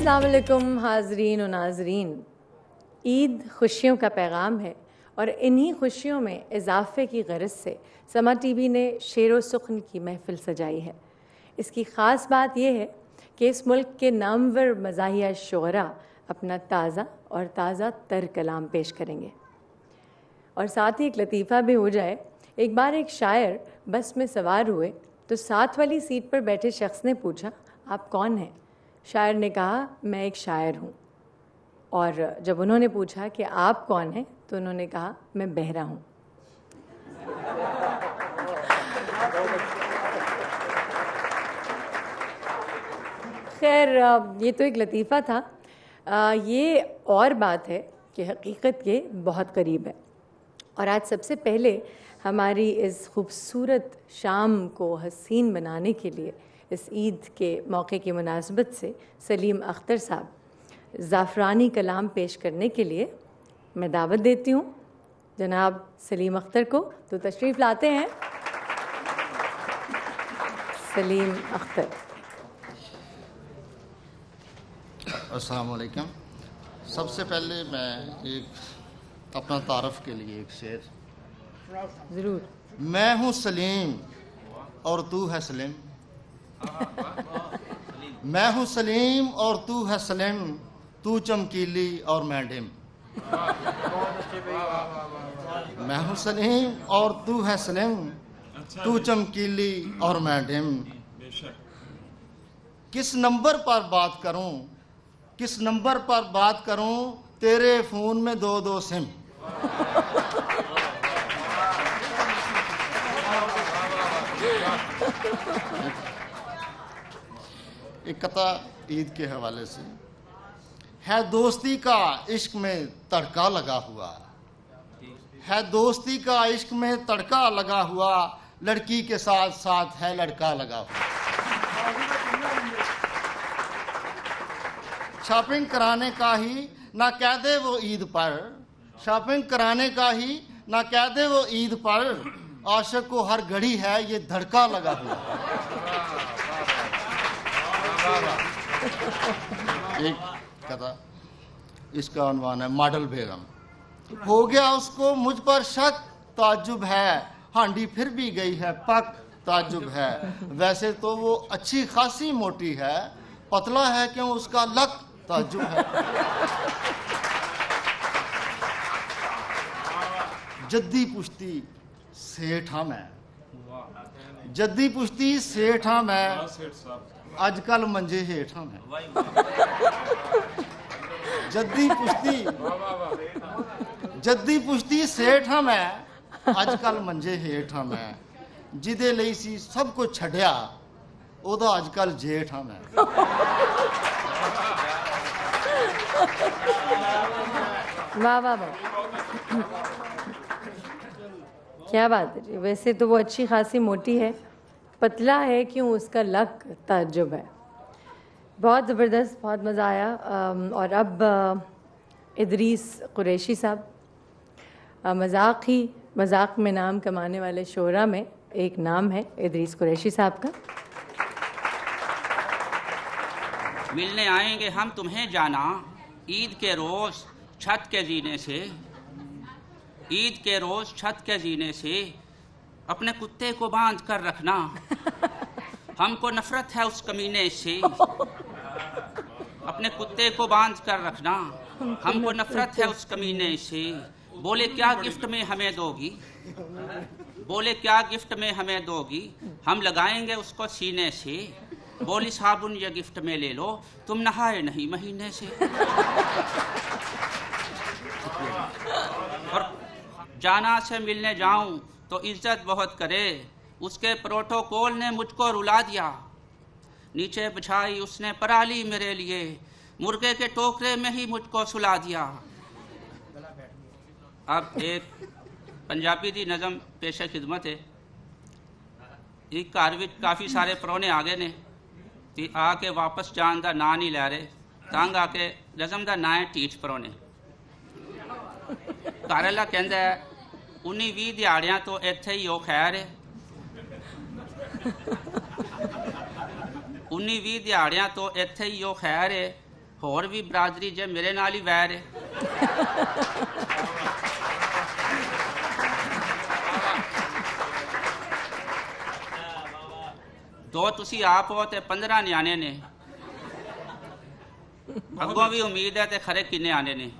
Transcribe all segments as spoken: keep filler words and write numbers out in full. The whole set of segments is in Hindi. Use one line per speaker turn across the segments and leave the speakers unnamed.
अस्सलाम वालेकुम हाज़रीन और नाज़रीन। ईद खुशियों का पैगाम है और इन्हीं खुशियों में इजाफे की गरज से समा टीवी ने शेर व सुख्न की महफिल सजाई है। इसकी ख़ास बात यह है कि इस मुल्क के नामवर मज़ाहिया शुअरा अपना ताज़ा और ताज़ा तर कलाम पेश करेंगे। और साथ ही एक लतीफ़ा भी हो जाए। एक बार एक शायर बस में सवार हुए तो साथ वाली सीट पर बैठे शख्स ने पूछा, आप कौन हैं? शायर ने कहा, मैं एक शायर हूँ। और जब उन्होंने पूछा कि आप कौन हैं, तो उन्होंने कहा, मैं बहरा हूँ। खैर, ये तो एक लतीफ़ा था। ये और बात है कि हकीकत के बहुत करीब है। और आज सबसे पहले हमारी इस खूबसूरत शाम को हसीन बनाने के लिए इस ईद के मौके की मुनासबत से सलीम अख्तर साहब ज़ाफ़रानी कलाम पेश करने के लिए मैं दावत देती हूँ जनाब सलीम अख्तर को। तो तशरीफ़ लाते हैं सलीम अख्तर।
अस्सलाम वालेकुम। सबसे पहले मैं एक अपना तारफ़ के लिए एक शेर
ज़रूर।
मैं हूँ सलीम और तू है सलीम, मैं हूँ सलीम और तू है सलीम, तू चमकीली और मैं डिम। मैं हूँ सलीम और तू है सलीम, तू चमकीली और मैं डिम। किस नंबर पर बात करूं, किस नंबर पर बात करूं, तेरे फोन में दो दो सिम। एक कथा ईद के हवाले से है। दोस्ती का इश्क में तड़का लगा हुआ है, दोस्ती का इश्क में तड़का लगा हुआ, लड़की के साथ साथ है लड़का लगा हुआ। शॉपिंग कराने का ही ना कह दे वो ईद पर, शॉपिंग कराने का ही ना कह दे वो ईद पर, आशिक को हर घड़ी है ये धड़का लगा हुआ। एक कथा, इसका उन्वान है मॉडल बेगम। हो गया उसको मुझ पर शक, ताज्जुब है हांडी फिर भी गई है पक, ताज्जुब है वैसे तो वो अच्छी खासी मोटी है, पतला है क्यों उसका लक, ताज्जुब है। जद्दी पुश्ती सेठा मैं, जद्दी पुश्ती सेठा मैं, अजकल मंजे हेठा मैं। जद्दी पुश्ती जद्दी पुश्ती सेठा मैं, अजकल मंजे हेठा मैं, जिदे ਲਈ ਸੀ ਸਭ ਕੁਝ ਛੱਡਿਆ ਉਹਦਾ अजकल जेठा मैं।
वाह वाह वाह, क्या बात है जी। वैसे तो वो अच्छी खासी मोटी है, पतला है क्यों उसका लक, ताज्जुब है। बहुत ज़बरदस्त, बहुत मज़ा आया। और अब इदरीस कुरैशी साहब, मजाक ही मजाक में नाम कमाने वाले शोरा में एक नाम है इदरीस कुरैशी साहब का।
मिलने आएंगे हम तुम्हें जाना, ईद के रोज़ छत के जीने से, ईद के रोज़ छत के जीने से, अपने कुत्ते को बांध कर रखना, हमको नफरत है उस कमीने से। अपने कुत्ते को बांध कर रखना, हमको नफरत है उस कमीने से। बोले क्या गिफ्ट में हमें दोगी, बोले क्या गिफ्ट में हमें दोगी, हम लगाएंगे उसको सीने से। बोली साबुन ये गिफ्ट में ले लो, तुम नहाए नहीं महीने से। और जाना से मिलने जाऊं तो इज्जत बहुत करे, उसके प्रोटोकॉल ने मुझको रुला दिया। नीचे बिछाई उसने पराली मेरे लिए, मुर्गे के टोकरे में ही मुझको सुला दिया। अब एक पंजाबी दी नज़म पेशे खिदमत है। एक घर विच काफ़ी सारे परौने आ गए ने ते आके वापस जान का ना नहीं लै रहे, तंग आके नज़म का ना है टीच परौने। घर वाला कहंदा है उन्नी भी दिहाड़ियां तो इत्थे ही हो खैर है, उन्नी भी दिहाड़ियां तो इत्थे ही हो खैर है, होर भी बरादरी जे मेरे नाल ही वैर है। दो तुसी आप हो ते पंद्रह न्याणे ने, अगों भी उम्मीद है ते खरे किन्ने आने ने।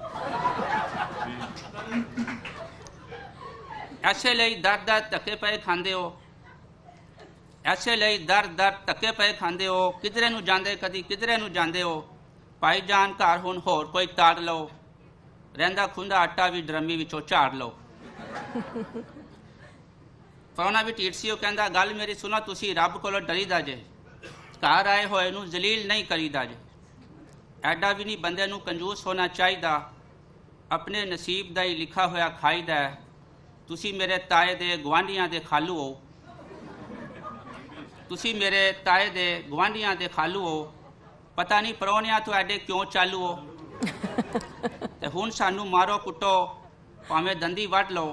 ऐसे ਲਈ दर दर धक्के पे खांदे हो, ऐसे ਲਈ दर दर धक्के पे खांदे हो, किधरे नू जांदे कदी किधरे नू जांदे हो। भाई जान घर हुण होर कोई ताड़ लो, रहिंदा खुंदा आटा भी ड्रमी विचों झाड़ लो। पौना भी ढीठ सी, कहंदा गल मेरी सुनो, तुसी रब कोलों डरीदा जे, घर आए होए नू जलील नहीं करीदा जे। ऐडा भी नहीं बंदे नू कंजूस होना चाहिदा, अपने नसीब दा ही लिखा होया खाईदा है। तुसी मेरे ताए दे गुआंढियां दे खालू हो, तुसी मेरे ताए दे गुआंढियां दे खालू हो, पता नहीं परौनिया तो ऐडे क्यों चालू हो। ते हुण सानू मारो कुटो भावें दंदी वड लो,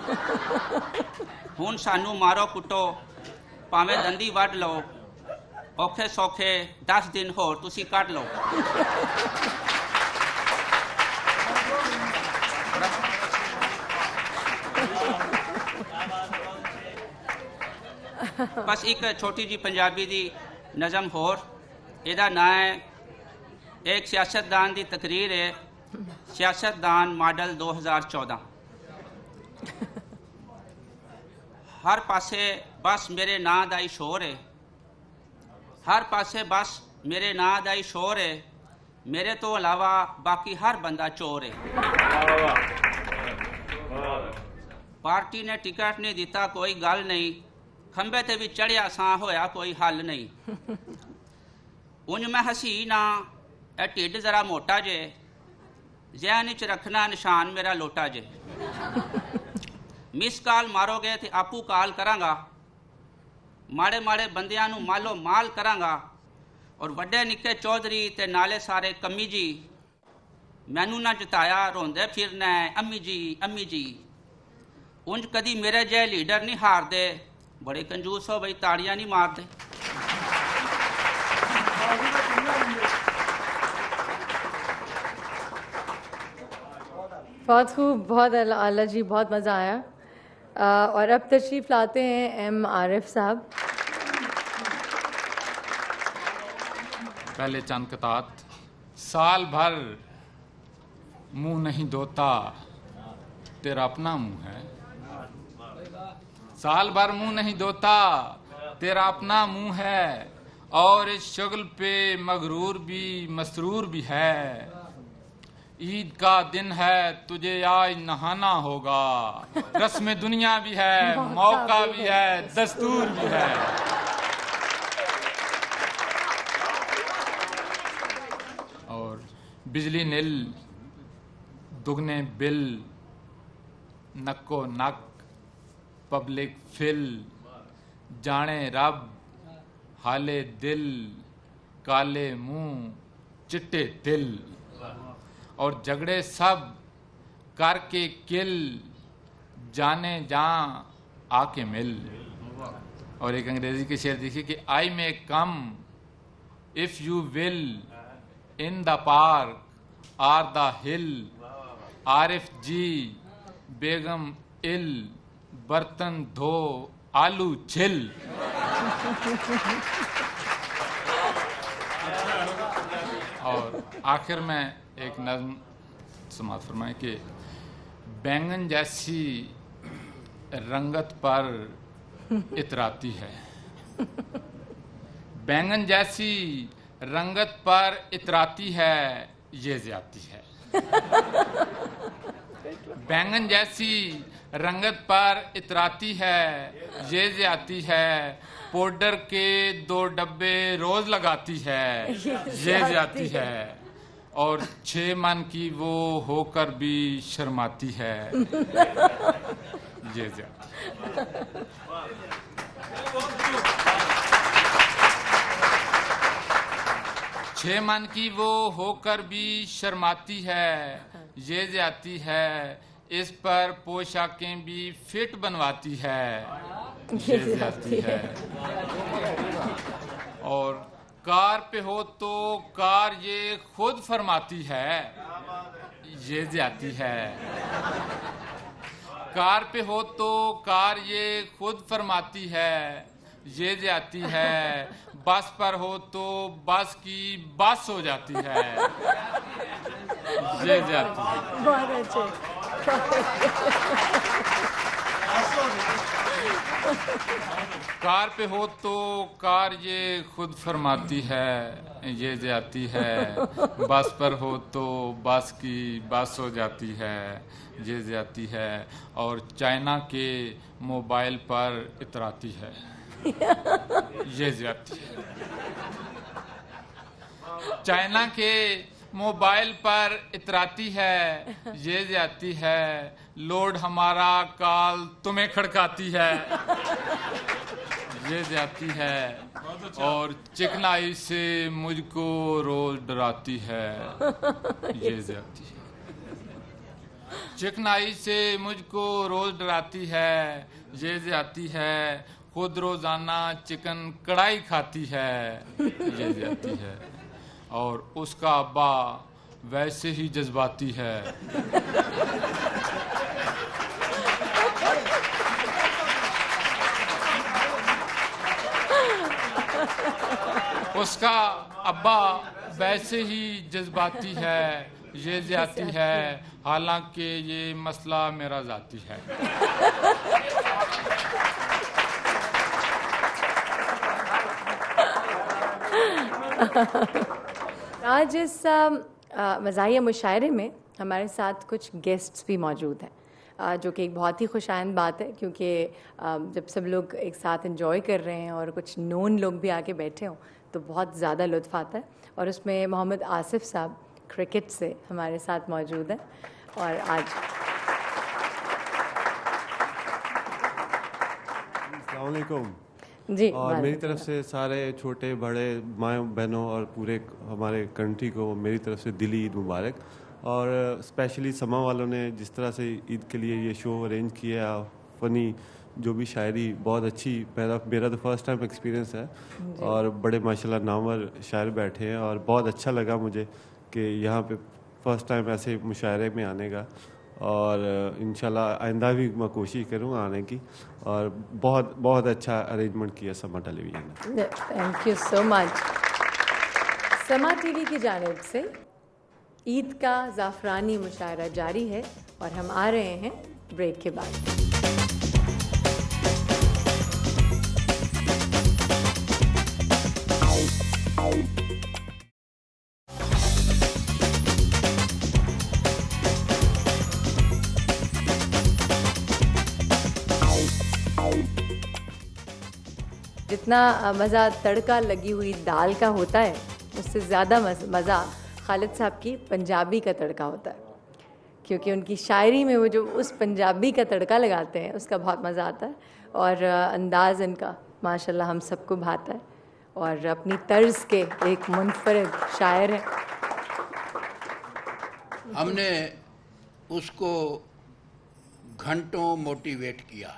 हुण सानू मारो कुटो भावें दंदी वड लो, औखे सौखे दस दिन होर तुसी कट लो। बस एक छोटी जी पंजाबी दी नज़म होर, इहदा नाम है एक सियासतदान दी तकरीर है, सियासतदान मॉडल दो हज़ार चौदह। हर पासे बस मेरे नां दा ही शोर है, हर पासे बस मेरे नां दा ही शोर है, मेरे तो अलावा बाकी हर बंदा चोर है। पार्टी ने टिकट नहीं दिता कोई गल नहीं, खंबे ते भी चढ़िया सां होया कोई हल नहीं। उंज मैं हसीन हाँ, ए ढिड जरा मोटा जे, जहन च रखना निशान मेरा लोटा जे। मिस कॉल मारोगे तो आपू कॉल करांगा, माड़े माड़े बंदियां नू मालो माल करांगा, और वड्डे निक्के चौधरी ते नाले सारे कम्मी जी, मैनू ना जिताया रोंदे फिरना है अम्मी जी अम्मी जी। उंज कदी मेरे जै लीडर नहीं हारदे, बड़े कंजूस हो बई ताड़ियां नहीं मारते।
बहुत खूब, बहुत आला जी, बहुत मज़ा आया। आ, और अब तशरीफ़ लाते हैं एम आरिफ साहब।
पहले चंद कतात। साल भर मुंह नहीं धोता तेरा अपना मुंह है, साल भर मुंह नहीं धोता तेरा अपना मुंह है, और इस शुगल पे मगरूर भी मसरूर भी है। ईद का दिन है तुझे आज नहाना होगा, रस्म दुनिया भी है, मौका भी है, दस्तूर भी है। और बिजली नील दुगने बिल, नक्को नक पब्लिक फिल, जाने रब हाले दिल, काले मुंह चिट्टे दिल, और झगड़े सब करके किल, जाने जा आके मिल। और एक अंग्रेजी के शेर देखिए कि I may come if you will, in the park or the hill, Arif ji Begum ill, बर्तन धो आलू छिल। और आखिर में एक नज़्म समात फरमाए कि बैंगन जैसी रंगत पर इतराती है, बैंगन जैसी रंगत पर इतराती है ये ज्यादती है। बैंगन जैसी रंगत पर इतराती है ये ज्यादती है, पाउडर के दो डब्बे रोज लगाती है ये ज्यादती है, और छह मन की वो होकर भी शर्माती है ये ज्यादती। छह मन की वो होकर भी शर्माती है ये ज्यादती है, इस पर पोशाकें भी फिट बनवाती है ये ज्यादती है। और कार पे हो तो कार ये खुद फरमाती है, ये जाती है। कार पे हो तो कार ये खुद फरमाती है, ये जाती है। बस पर हो तो बस की बस हो जाती है, ये जाती है।
बहुत अच्छे।
कार पे हो तो कार ये खुद फरमाती है, ये जाती है। बस पर हो तो बस की बस हो जाती है, ये जाती है। और चाइना के मोबाइल पर इतराती है, ये जाती है। चाइना के मोबाइल पर इतराती है, ये जाती है। लोड हमारा काल तुम्हें खड़काती है, ये जाती है। और चिकनाई से मुझको रोज डराती है, ये जाती है। चिकनाई से मुझको रोज डराती है, ये जाती है। खुद रोजाना चिकन कढ़ाई खाती है, ये जाती है। और उसका अब्बा वैसे ही जज्बाती है, उसका अब्बा वैसे ही जज्बाती है, ये जाती है। हालांकि ये मसला मेरा जाती है।
आज इस मज़ाहिया मुशायरे में हमारे साथ कुछ गेस्ट्स भी मौजूद हैं, आ, जो कि एक बहुत ही खुशाइंद बात है, क्योंकि आ, जब सब लोग एक साथ एंजॉय कर रहे हैं और कुछ नोन लोग भी आके बैठे हों तो बहुत ज़्यादा लुत्फ़ आता है। और उसमें मोहम्मद आसिफ साहब क्रिकेट से हमारे साथ मौजूद हैं। और आज
अस्सलाम वालेकुम
जी,
और मेरी तरफ से सारे छोटे बड़े माँ बहनों और पूरे हमारे कंट्री को मेरी तरफ से दिली ईद मुबारक। और स्पेशली समा वालों ने जिस तरह से ईद के लिए ये शो अरेंज किया, फ़नी जो भी शायरी बहुत अच्छी, मेरा मेरा तो फर्स्ट टाइम एक्सपीरियंस है। और बड़े माशाल्लाह नामवर शायर बैठे हैं और बहुत अच्छा लगा मुझे कि यहाँ पे फर्स्ट टाइम ऐसे मुशायरे में आने का। और इंशाल्लाह आइंदा भी मैं कोशिश करूँगा आने की। और बहुत बहुत अच्छा अरेंजमेंट किया समा टेलीविज़न ने।
Thank you so much. Samaa TV की जानिब से ईद का ज़ाफ़रानी मुशायरा जारी है और हम आ रहे हैं ब्रेक के बाद। जितना मज़ा तड़का लगी हुई दाल का होता है, उससे ज़्यादा मज़ा खालिद साहब की पंजाबी का तड़का होता है, क्योंकि उनकी शायरी में वो जो उस पंजाबी का तड़का लगाते हैं उसका बहुत मज़ा आता है। और अंदाज़ इनका माशाल्लाह हम सबको भाता है और अपनी तर्ज के एक मुनफरिद शायर हैं।
हमने उसको घंटों मोटिवेट किया,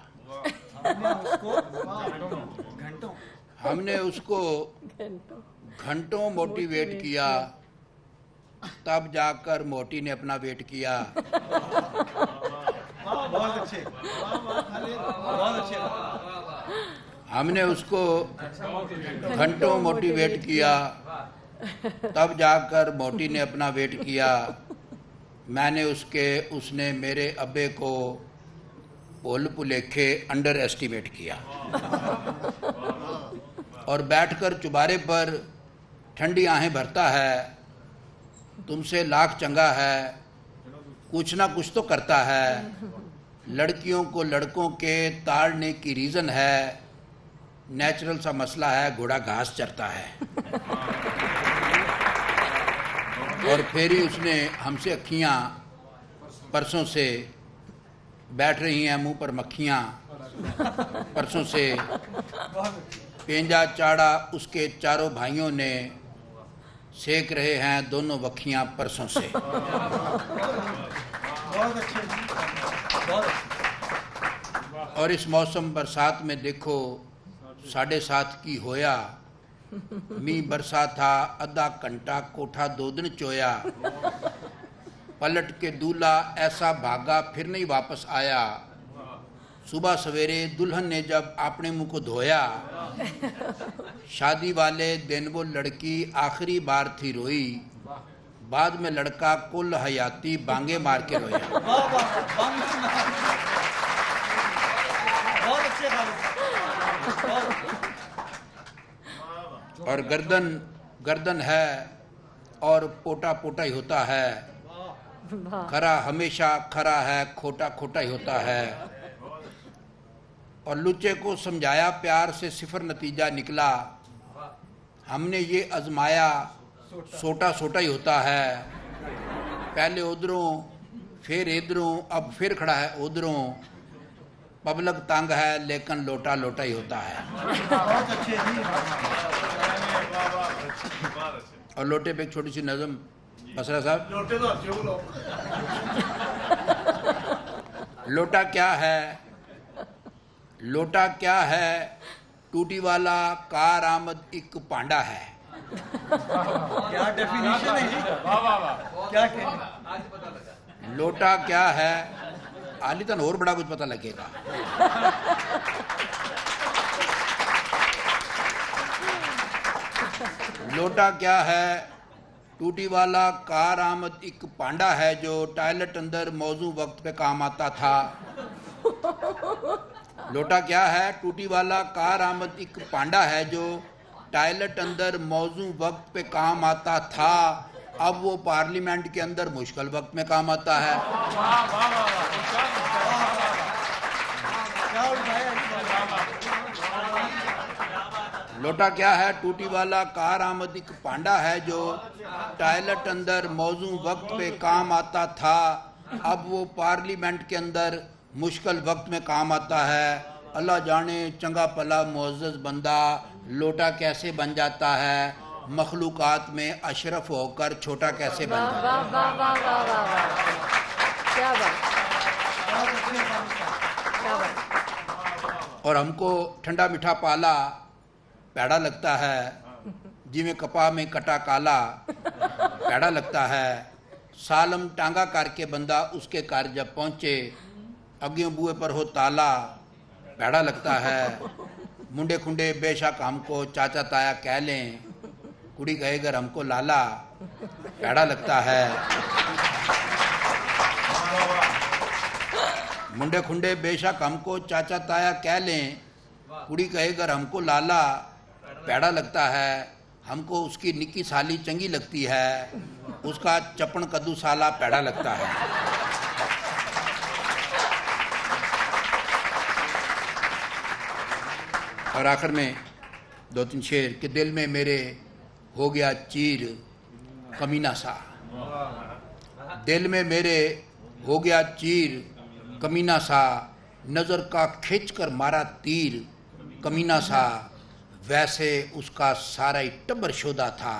हमने उसको घंटों मोटिवेट किया, तब जाकर मोटी ने अपना वेट किया।
बहुत अच्छे, बहुत अच्छे।
हमने उसको घंटों मोटिवेट किया, तब जाकर मोटी ने अपना वेट किया। मैंने उसके उसने मेरे अब्बे को भूल भुलेखे अंडर एस्टिमेट किया और बैठकर चुबारे पर ठंडी आहें भरता है। तुमसे लाख चंगा है, कुछ ना कुछ तो करता है। लड़कियों को लड़कों के ताड़ने की रीज़न है, नेचुरल सा मसला है, घोड़ा घास चरता है। और फिर ही उसने हमसे अखियाँ परसों से बैठ रही हैं मुंह पर मक्खियाँ, परसों से पेंजा चाड़ा उसके चारों भाइयों ने, सेक रहे हैं दोनों वखियाँ परसों से।
बहुत अच्छे, बहुत अच्छे।
और इस मौसम बरसात में देखो साढ़े सात की होया, मी बरसा था अद्धा घंटा कोठा दो दिन चोया, पलट के दूल्हा ऐसा भागा फिर नहीं वापस आया। सुबह सवेरे दुल्हन ने जब अपने मुंह को धोया, शादी वाले दिन वो लड़की आखिरी बार थी रोई, बाद में लड़का कुल हयाती बांगे मार के रोया। और गर्दन गर्दन है और पोटा पोटा ही होता है, खरा हमेशा खरा है, खोटा खोटा ही होता है। और लुच्चे को समझाया प्यार से सिफर नतीजा निकला, हमने ये आजमाया सोटा सोटा ही होता है। पहले उधरों फिर इधरों अब फिर खड़ा है उधरों, पब्लिक तंग है लेकिन लोटा लोटा ही होता है।
बहुत अच्छे जी।
और लोटे पे एक छोटी सी नज़म बसरा साहब।
लोटे तो अच्छे बोलो।
लोटा क्या है, लोटा क्या है, टूटी वाला कार आमद एक पांडा है।
क्या डेफिनेशन है जी? क्या कहने?
लोटा क्या है, आली तन और बड़ा कुछ पता लगेगा। लोटा क्या है, टूटी वाला कार आमद एक पांडा है, जो टॉयलेट अंदर मौजू वक्त पे काम आता था। लोटा क्या है, टूटी वाला कार आमद एक पांडा है, जो टॉयलेट अंदर मौजू वक्त पे काम आता था, अब वो पार्लियामेंट के अंदर मुश्किल वक्त में काम आता है। लोटा क्या है, टूटी वाला कार आमद एक पांडा है, जो टॉयलेट अंदर मौजू वक्त पे काम आता था, अब वो पार्लियामेंट के अंदर मुश्किल वक्त में काम आता है। अल्लाह जाने चंगा भला मुअज़्ज़ज़ बंदा लोटा कैसे बन जाता है, मखलूकात में अशरफ होकर छोटा कैसे बन जाता है।
वाह वाह वाह वाह वाह वाह, क्या बात, क्या बात।
और हमको ठंडा मीठा पाला पैड़ा लगता है, जिमें कपा में कटा काला पैड़ा लगता है। सालम टांगा करके बंदा उसके घर जब पहुँचे, अगे बुए पर हो ताला पैड़ा लगता है। मुंडे खुंडे बेशक हमको चाचा ताया कह लें, कुड़ी कहेगर हमको लाला पैड़ा लगता है। मुंडे खुंडे बेशक हमको चाचा ताया कह लें, कुड़ी कहेगर हमको लाला पैड़ा लगता है। हमको उसकी निक्की साली चंगी लगती है, उसका चपन कद्दू साला पैड़ा लगता है। और आखिर में दो तीन शेर के दिल में मेरे हो गया चीर कमीना सा, दिल में मेरे हो गया चीर कमीना सा, नज़र का खींच कर मारा तीर कमीना सा, वैसे उसका सारा ही टब्बर शोदा था।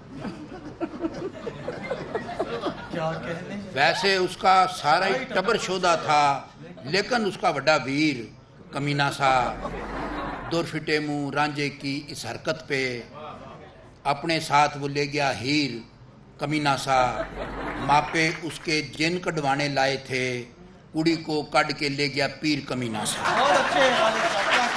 क्या कहने?
वैसे उसका सारा ही टब्बर शोदा था, लेकिन उसका बड़ा वीर कमीना सा। दूर फिटे मुंह रांझे की इस हरकत पे, अपने साथ वो ले गया हीर कमीना सा। मापे उसके जिन कढवाने लाए थे, कुड़ी को कड़ के ले गया पीर कमीना सा।
बहुत अच्छे वाले साहब, क्या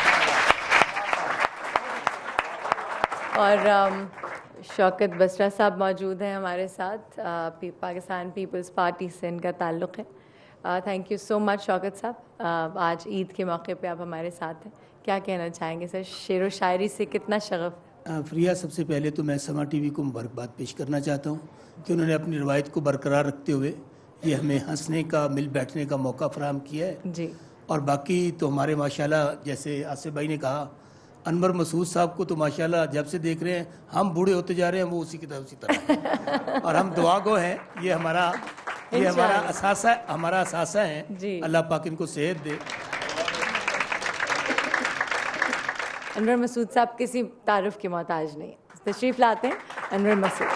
कहने?
और um, शौकत बसरा साहब मौजूद हैं हमारे साथ, uh, पाकिस्तान पीपल्स पार्टी से इनका ताल्लुक़ है। Thank you so much Shaukat साहब, uh, आज ईद के मौके पे आप हमारे साथ हैं, क्या कहना चाहेंगे सर? शेर व शायरी से कितना शगफ।
फ्रिया, सबसे पहले तो मैं समा टीवी को मुबारकबाद पेश करना चाहता हूँ कि उन्होंने अपनी रवायत को बरकरार रखते हुए ये हमें हंसने का, मिल बैठने का मौका फराहम किया है
जी।
और बाकी तो हमारे माशाल्लाह, जैसे आसिफ भाई ने कहा, अनवर मसूद साहब को तो माशाल्लाह जब से देख रहे हैं हम बूढ़े होते जा रहे हैं, वो उसी की तरह उसी तरह और हम दुआ गो हैं। ये हमारा ये हमारा असासा हमारा असासा है। अल्लाह पाक इनको सेहत दे।
अनवर मसूद साहब किसी तारुफ के मोहताज नहीं, तशरीफ़ लाते हैं अनवर मसूद।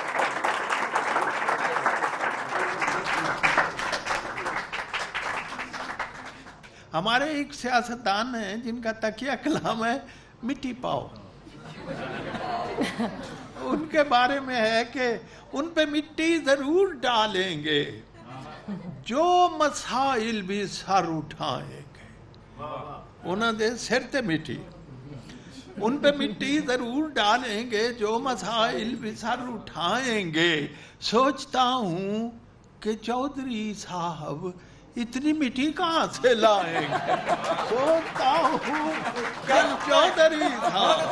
हमारे एक सियासतदान हैं जिनका तकिया कलाम है मिट्टी पाओ। उनके बारे में है कि उन पे मिट्टी जरूर डालेंगे जो मसाइल भी सर उठाएंगे, उन्होंने सिर ते मिट्टी, उन पे मिट्टी जरूर डालेंगे जो मसाइल भी सर उठाएंगे। सोचता हूँ कि चौधरी साहब इतनी मिट्टी कहाँ से लाएंगे। सोचता हूँ कि चौधरी साहब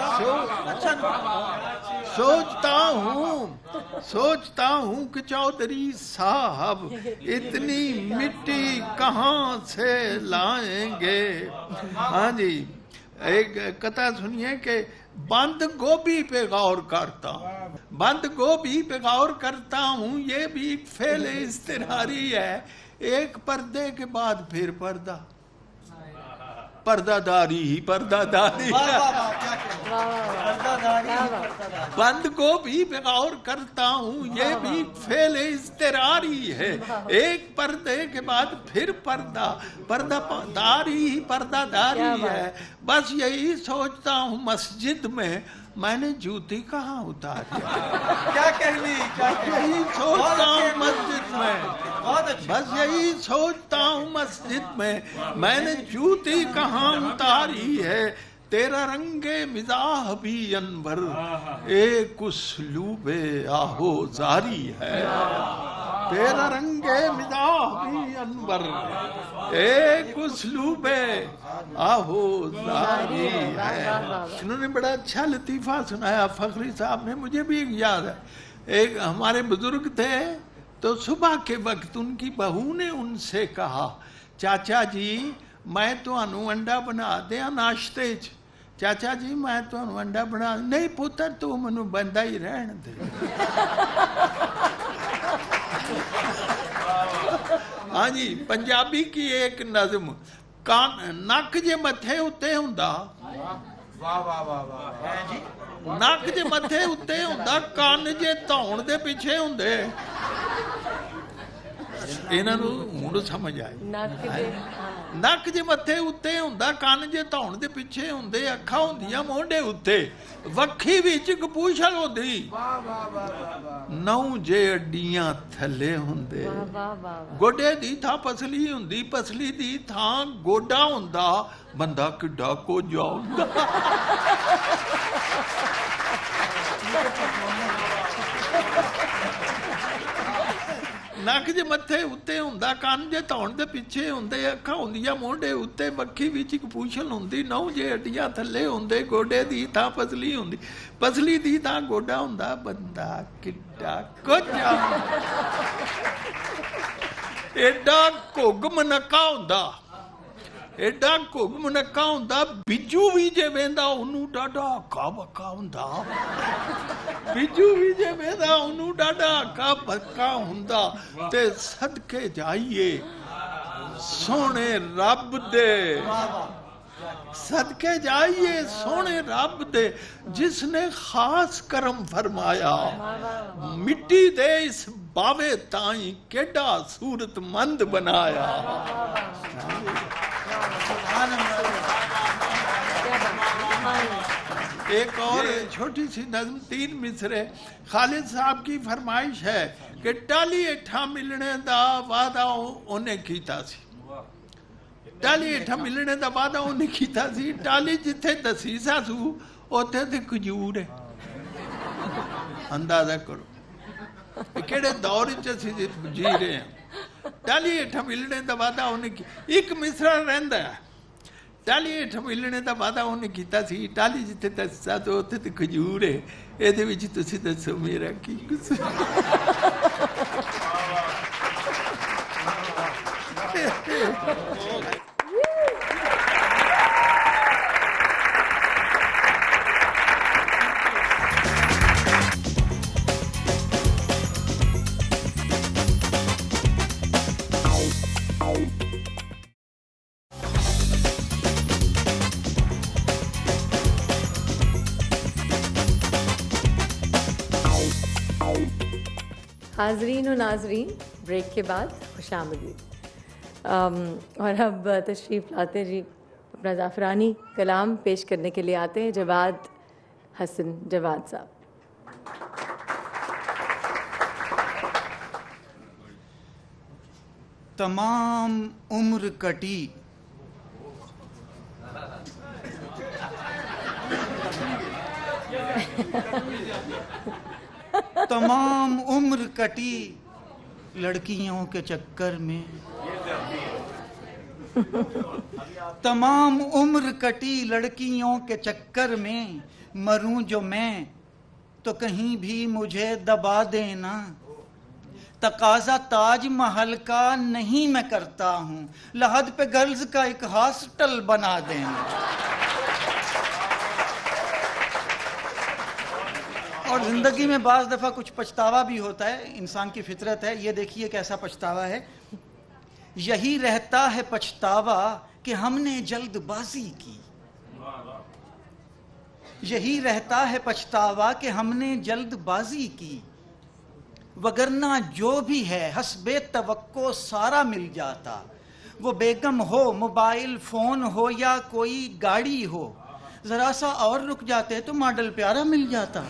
सोचता हूँ सोचता हूँ कि चौधरी साहब इतनी मिट्टी कहाँ से लाएंगे। हाँ जी, एक कथा सुनिए कि बंद गोभी पे गौर करता हूँ, बंद गोभी पे गौर करता हूँ, ये भी एक फेल इस्तिरारी है। एक पर्दे के बाद फिर पर्दा, पर्दादारी ही पर्दादारी है। बंद गोभी पे गौर करता हूँ, ये भी फेल इस्तिरारी है। एक पर्दे के बाद फिर पर्दा, पर्दादारी ही पर्दादारी है। बस यही सोचता हूँ मस्जिद में मैंने जूती कहाँ उतारी।
क्या कहनी, क्या
यही सोचता हूँ मस्जिद में, बस यही सोचता हूँ मस्जिद में मैंने जूती कहाँ उतारी है। तेरा रंगे मिजाह भी अनवर एक उसलूबे आहो जारी है। तेरा रंगे मिजाह भी अनवर एक उसलूबे आहो जारी है। इन्होंने बड़ा अच्छा लतीफा सुनाया फखरी साहब ने, मुझे भी एक याद है। एक हमारे बुजुर्ग थे तो सुबह के वक्त उनकी बहू ने उनसे कहा, चाचा जी मैं तो अनु अंडा बना दिया नाश्ते च। चाचा जी मैं तो अंडा बना, नहीं पुत्र तू मनु बंदा ही रहन दे। हाँ जी, पंजाबी की एक नज़म, कान नक जे मथे उत्ते हुंदा,
वाह वाह वाह वाह,
नक जे मथे उत्ते हुंदा, कान जे धौण दे पिछे हुंदे। ਇਹਨਾਂ ਨੂੰ ਹੁਣ ਸਮਝ ਆਈ। ਨੱਕ ਜੇ ਮੱਥੇ ਉੱਤੇ ਹੁੰਦਾ, ਕੰਨ ਜੇ ਧੌਣ ਦੇ ਪਿੱਛੇ ਹੁੰਦੇ, ਅੱਖਾਂ ਹੁੰਦੀਆਂ ਮੋਢੇ ਉੱਤੇ, ਵੱਖੀ ਵਿੱਚ ਕਪੂਸ਼ਲ ਹੁੰਦੀ, ਨੌ ਜੇ ਅੱਡੀਆਂ ਥੱਲੇ ਹੁੰਦੇ, ਗੋਡੇ ਦੀ ਥਾਂ ਪਸਲੀ ਹੁੰਦੀ, ਪਸਲੀ ਦੀ ਥਾਂ ਗੋਡਾ ਹੁੰਦਾ, ਬੰਦਾ ਕਿੱਡਾ ਕੋਝਾ ਹੁੰਦਾ। ਨੱਕ ਜੇ ਮੱਥੇ ਉੱਤੇ ਹੁੰਦਾ, ਕੰਨ ਜੇ ਧੌਣ ਦੇ ਪਿੱਛੇ ਹੁੰਦੇ, ਅੱਖਾਂ ਹੁੰਦੀਆਂ ਮੋਢੇ ਉੱਤੇ, ਮੱਖੀ ਵਿੱਚ ਇੱਕ ਪੂਛਲ ਹੁੰਦੀ, ਨਹੁੰ ਜੇ ਅੱਡੀਆਂ ਥੱਲੇ ਹੁੰਦੇ, ਗੋਡੇ ਦੀ ਥਾਂ ਪਸਲੀ ਹੁੰਦੀ, ਪਸਲੀ ਦੀ ਥਾਂ ਗੋਡਾ ਹੁੰਦਾ, ਬੰਦਾ ਕਿੱਡਾ ਕੋਝਾ, ਐਡਾ ਘੁੱਗ ਮਨੱਕਾ ਹੁੰਦਾ, ਐਡਾ ਘੁੱਗ ਮਨੱਕਾ ਹੁੰਦਾ, ਬਿੱਜੂ ਵੀ ਜੇ ਵੇਂਦਾ ਉਹਨੂੰ ਡਾਢਾ ਹੱਕਾ ਬੱਕਾ ਹੁੰਦਾ, ਬਿੱਜੂ ਵੀ ਜੇ ਵੇਂਦਾ ਉਹਨੂੰ ਡਾਢਾ ਹੱਕਾ ਬੱਕਾ ਹੁੰਦਾ। ਤੇ ਸਦਕੇ ਜਾਈਏ ਸੋਹਣੇ ਰੱਬ ਦੇ, सदके जाइए सोने रब दे जिसने खास करम फरमाया, मिट्टी दे इस बावे ताई केडा सूरतमंद बनाया। एक और छोटी सी नज़म, तीन मिसरे। खालिद साहब की फरमाइश है कि टाली हेठा मिलने दा वादा उन्हें कीता सी, टाली हेठा मिलने का वादा उन्हें किया सी, टाली जिथे दसीसा सू उथे ते खजूर है। अंदाजा करो केड़े दौर च असीं जी रहे हैं। टाली हेठा मिलने का वादा उन्हें की, एक मिसरा रहिंदा है, टाली हेठा मिलने का वादा उन्हें किया सी, टाली जिथे दसीसा तो उथे ते खजूर है। इहदे विच तुसीं दसो मेरा की कसूर।
हाजरीन और नाजरीन, ब्रेक के बाद खुशामदीद। और अब तशरीफ़ लाते जी अपना ज़ाफ़रानी कलाम पेश करने के लिए आते हैं जवाद हसन जवाद साहब।
तमाम उम्र कटी तमाम उम्र कटी लड़कियों के चक्कर में, तमाम उम्र कटी लड़कियों के चक्कर में, मरूं जो मैं तो कहीं भी मुझे दबा देना। तकाजा ताज महल का नहीं मैं करता हूं, लहद पे गर्ल्स का एक हॉस्टल बना देना। और जिंदगी में बाज दफा कुछ पछतावा भी होता है, इंसान की फितरत है। ये देखिए कैसा पछतावा है। यही रहता है पछतावा कि हमने जल्दबाजी की, यही रहता है पछतावा कि हमने जल्दबाजी की, वगरना जो भी है हस्बे तवक्को सारा मिल जाता। वो बेगम हो, मोबाइल फोन हो या कोई गाड़ी हो, जरा सा और रुक जाते तो मॉडल प्यारा मिल जाता।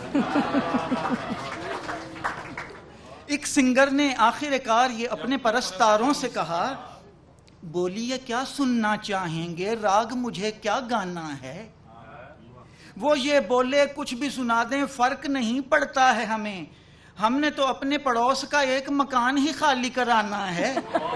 एक सिंगर ने आखिरकार ये अपने परस्तारों से कहा, बोलिए क्या सुनना चाहेंगे, राग मुझे क्या गाना है। वो ये बोले कुछ भी सुना दें, फर्क नहीं पड़ता है हमें, हमने तो अपने पड़ोस का एक मकान ही खाली कराना है।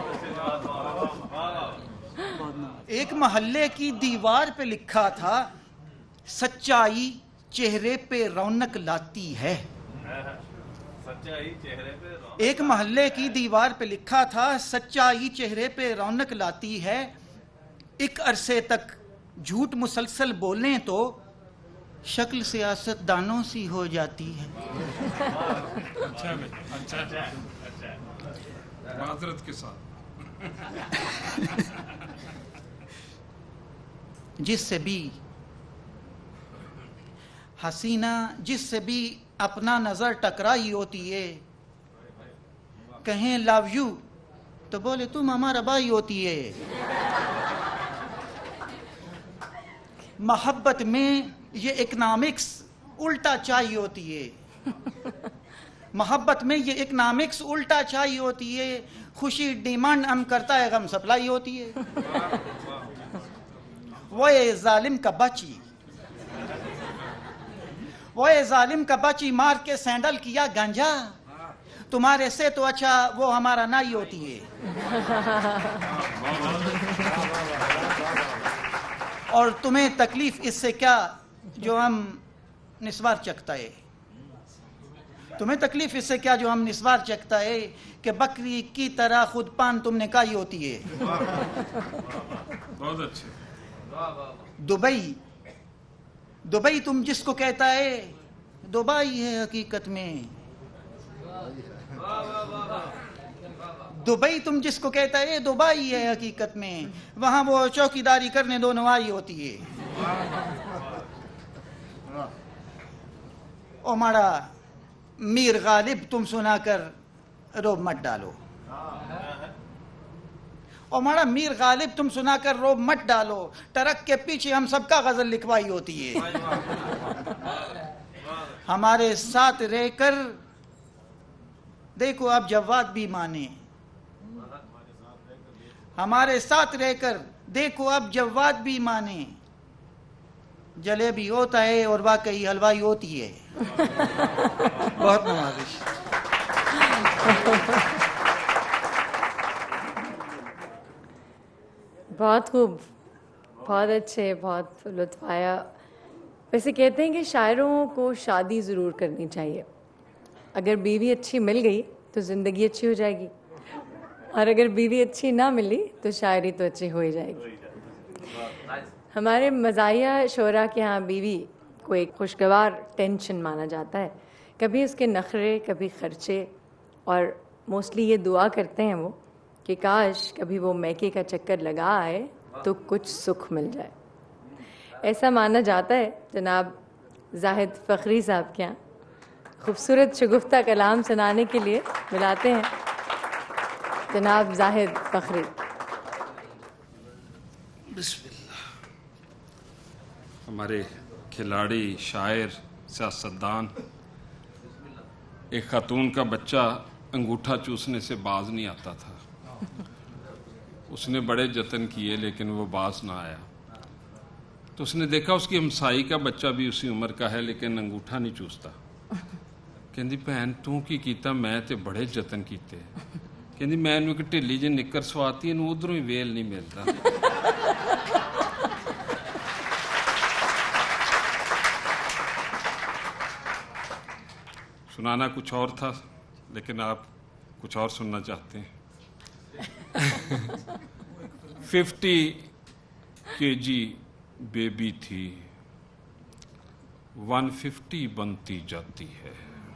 एक मोहल्ले की दीवार पे लिखा था, सच्चाई चेहरे पे रौनक लाती है। सच्चाई चेहरे पे रौनक। एक मोहल्ले की दीवार पे लिखा था, सच्चाई चेहरे पे रौनक लाती है। एक अरसे तक झूठ मुसलसल बोलें तो शक्ल सियासतदानों सी हो जाती है।
अच्छा अच्छा अच्छा माजरत के साथ।
जिससे भी हसीना, जिससे भी अपना नजर टकराई होती है, कहें लव यू तो बोले तुम हमारा भाई होती है। मोहब्बत में ये इकनॉमिक्स उल्टा चाहिए होती है। मोहब्बत में ये इकनॉमिक्स उल्टा चाहिए होती है। खुशी डिमांड हम करता है, गम सप्लाई होती है। वो ये जालिम का बची, वो ये जालिम का बची मार के सैंडल किया गंजा, तुम्हारे से तो अच्छा वो हमारा नाई होती है। और तुम्हें तकलीफ इससे क्या जो हम निस्वार चखता है, तुम्हें तकलीफ इससे क्या जो हम निस्वार चखता है कि बकरी की तरह खुद पान तुमने काई होती है।
बहुत अच्छे।
दुबई, दुबई तुम जिसको कहता है दुबई है हकीकत में। दुबई तुम जिसको कहता है दुबई है हकीकत में, वहां वो चौकीदारी करने दो नवाई होती है। ओ माड़ा मीर गालिब तुम सुनाकर रोब मत डालो, ओ माड़ा मीर गालिब तुम सुनाकर रोब मत डालो, ट्रक के पीछे हम सबका गजल लिखवाई होती है। हमारे साथ रहकर देखो अब जवाद भी माने, हमारे साथ रहकर देखो अब जवाद भी माने, जलेबी होता है और वाकई हलवाई होती है। बहुत नवाजिश।
बहुत खूब, बहुत अच्छे, बहुत लुत्फ आया। वैसे कहते हैं कि शायरों को शादी ज़रूर करनी चाहिए। अगर बीवी अच्छी मिल गई तो ज़िंदगी अच्छी हो जाएगी, और अगर बीवी अच्छी ना मिली तो शायरी तो अच्छी हो ही जाएगी। हमारे मज़ाहिया शोरा के यहाँ बीवी को एक खुशगवार टेंशन माना जाता है। कभी उसके नखरे, कभी खर्चे, और मोस्टली ये दुआ करते हैं वो कि काश कभी वो मैके का चक्कर लगा आए तो कुछ सुख मिल जाए। ऐसा माना जाता है। जनाब जाहिद फ़खरी साहब के यहाँ खूबसूरत शगुफ्ता कलाम सुनाने के लिए बुलाते हैं जनाब जाहिद फ़खरी।
हमारे खिलाड़ी, शायर, सियासतदान। एक खातून का बच्चा अंगूठा चूसने से बाज नहीं आता था। उसने बड़े जतन किए लेकिन वो बाज ना आया। तो उसने देखा उसकी हमसाई का बच्चा भी उसी उम्र का है लेकिन अंगूठा नहीं चूसता। कहती भैन तू की कीता? मैं तो बड़े जतन किए। कहती मैं एक ढिली जी निक्कर सवाती, इनू उधरों ही वेल नहीं मिलता। सुनाना कुछ और था लेकिन आप कुछ और सुनना चाहते हैं। फिफ्टी के जी बेबी थी, वन फिफ्टी बनती जाती है।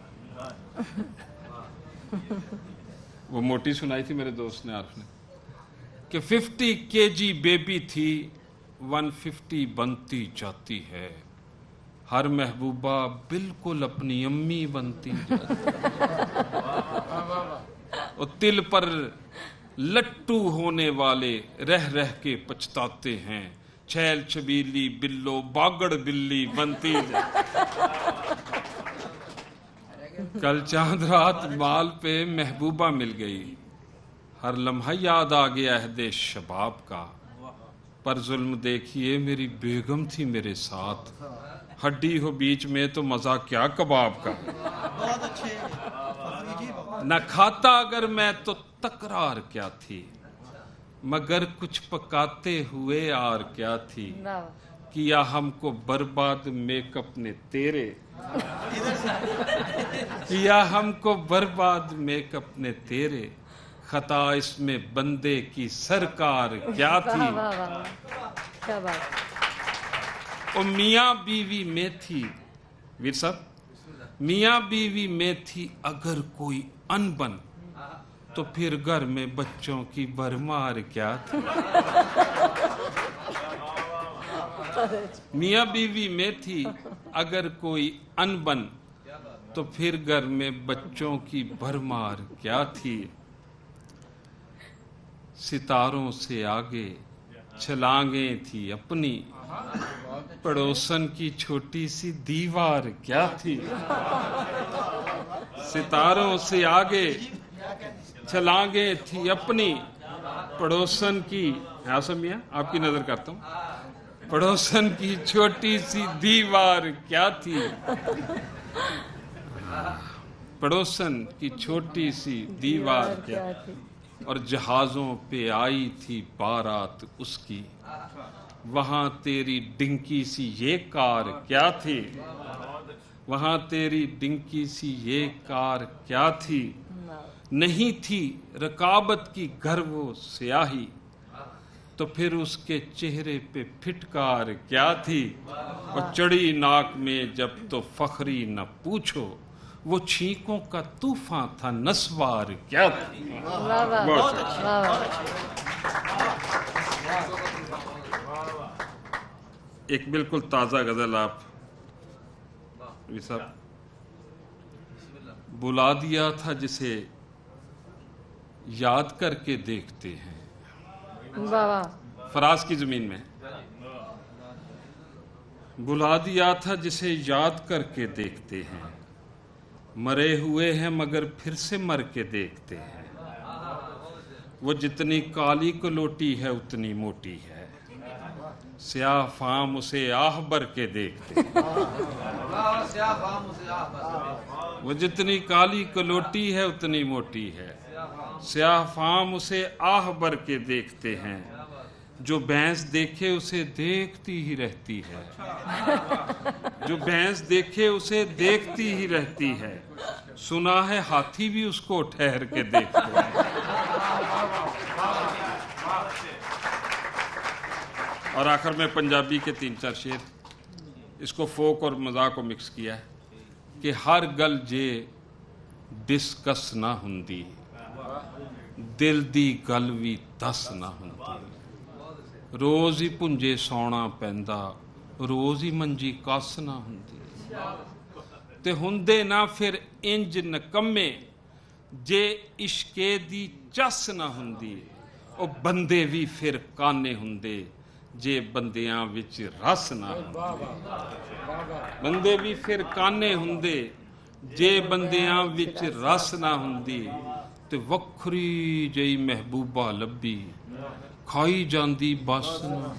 वो मोटी सुनाई थी मेरे दोस्त ने आपने कि फिफ्टी के जी बेबी थी, वन फिफ्टी बनती जाती है। हर महबूबा बिल्कुल अपनी अम्मी बनती जाती है। और तिल पर लट्टू होने वाले रह रह के पछताते हैं। छैल छबीली बिल्लो बागड़ बिल्ली बनती जाती। कल चांद रात माल पे महबूबा मिल गई, हर लम्हा याद आ गया अहदे शबाब का। पर जुल्म देखिए मेरी बेगम थी मेरे साथ, हड्डी हो बीच में तो मजा क्या कबाब का।
बहुत अच्छे
न खाता अगर मैं तो तकरार क्या थी, मगर कुछ पकाते हुए आर क्या थी। किया हमको बर्बाद मेकअप ने तेरे, किया हमको बर्बाद मेकअप ने तेरे। खता इसमें बंदे की सरकार क्या थी।
वाह वाह वाह, क्या बात।
और मियाँ बीवी में थी, वीर साहब, मियाँ बीवी में थी अगर कोई अनबन, तो फिर घर में बच्चों की भरमार क्या थी। मियाँ बीवी में थी अगर कोई अनबन, तो फिर घर में बच्चों की भरमार क्या थी। सितारों से आगे छलांगें थी अपनी, पड़ोसन की छोटी सी दीवार क्या थी। सितारों से आगे छलांगें थी अपनी, पड़ोसन की, हाँ मियां आपकी नजर करता हूं, पड़ोसन की छोटी सी दीवार क्या थी। पड़ोसन की छोटी सी दीवार क्या थी। और जहाजों पे आई थी बारात उसकी, वहां तेरी डिंकी सी ये कार क्या थी। वहां तेरी डिंकी सी ये कार क्या थी। नहीं थी रकाबत की घर वो स्याही, तो फिर उसके चेहरे पे फिटकार क्या थी। और चढ़ी नाक में जब तो फखरी न पूछो, वो छींकों का तूफान था नस्वार क्या थी।
वाह वाह वाह वाह।
एक बिल्कुल ताजा गजल आप साहब, बुला दिया था जिसे याद करके देखते हैं।
वाह वाह।
फराज की जमीन में, बुला दिया था जिसे याद करके देखते हैं। मरे हुए हैं मगर फिर से मर के देखते हैं। वो जितनी काली कलोटी है उतनी मोटी है, स्याह फाम उसे आह भर के देखते हैं। वो जितनी काली कलोटी है उतनी मोटी है, स्याह फाम उसे आह भर के देखते हैं। जो भैंस देखे उसे देखती ही रहती है, जो भैंस देखे उसे देखती ही रहती है। सुना है हाथी भी उसको ठहर के देखते हैं। और आखिर में पंजाबी के तीन चार शेर, इसको फोक और मजाक को मिक्स किया है कि हर गल जे डिस्कस ना हुंदी, दिल दी गल भी दस ना हुंदी। रोज ही भुंजे सौना पैंदा, रोज ही मंजी कस ना हुंदी। ते हुंदे ना फिर इंज नकम्मे, जे इश्के दी चस ना हुंदी। ओ बंदे भी फिर काने हुंदे, ਜੇ ਬੰਦਿਆਂ ਵਿੱਚ ਰਸ ਨਾ ਹੁੰਦੇ। ਬੰਦੇ ਵੀ ਫਿਰ ਕਾਨੇ ਹੁੰਦੇ ਜੇ ਬੰਦਿਆਂ ਵਿੱਚ ਰਸ ਨਾ ਹੁੰਦੀ, ਤੇ ਵੱਖਰੀ ਜਿਹੀ ਮਹਿਬੂਬਾ ਲੱਭੀ ਖਾਈ ਜਾਂਦੀ ਬਸ ਨਾ।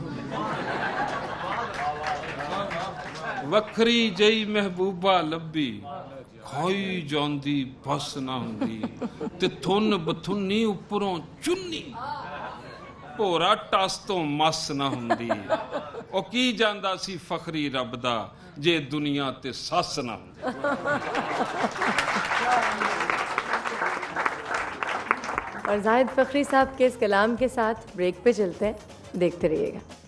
ਵੱਖਰੀ ਜਿਹੀ ਮਹਿਬੂਬਾ ਲੱਭੀ ਖਾਈ ਜਾਂਦੀ ਬਸ ਨਾ ਹੁੰਦੀ, ਤੇ ਥੁੰਨ ਬਥੁੰਨੀ ਉੱਪਰੋਂ ਚੁੰਨੀ ਭੋਰਾ ਟਸ ਤੋਂ ਮਸ ਨਾ ਹੁੰਦੀ। ਉਹ ਕੀ ਜਾਂਦਾ ਸੀ ਫਖਰੀ ਰੱਬ ਦਾ ਜੇ ਦੁਨੀਆ ਤੇ ਸੱਸ ਨਾ ਹੁੰਦੀ।
और जाहिद फ़खरी साहब के इस कलाम के साथ ब्रेक पे चलते हैं, देखते रहिएगा।